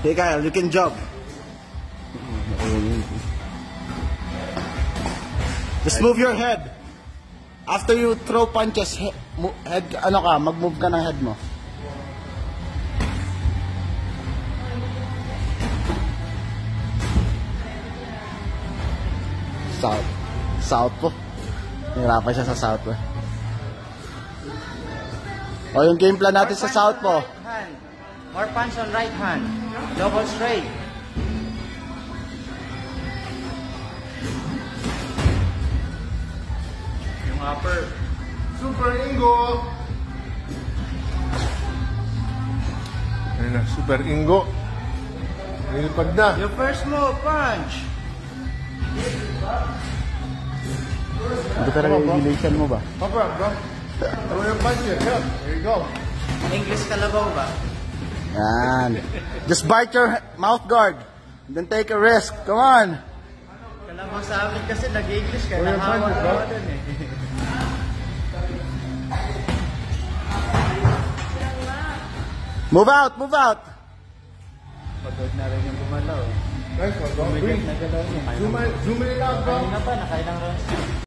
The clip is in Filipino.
Hey Kyle, you can jump. Just move your head. After you throw punches, head, ano ka, mag-move ka ng head mo. South. South po. Nahirapan siya sa South po. O yung game plan natin sa South po. More punch on right hand. Double straight. Yung upper. Super Ingo. Ayun na, Super Ingo. Nilipad na. Your first move, punch. Ito talaga yung relation mo ba? Papa, bro. Throw your punches. Yeah, there you go. English kalabaw ba? Yan. Just bite your mouth guard. Then take a risk. Come on. Kalabaw sa amin kasi nag-English ka. Throw your punches, bro. Move out, move out. Pagod na rin yung bumalaw. Nice one, bro. Bigat na galaw niya. Zoom in out, bro. Kanina pa, nakailang rounds.